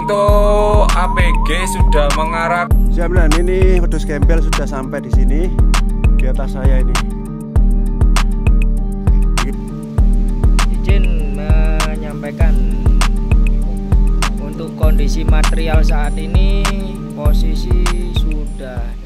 untuk APG sudah mengarah. Jaminan ini wedhus gembel sudah sampai di sini di atas saya ini. Izin menyampaikan untuk kondisi material saat ini posisi sudah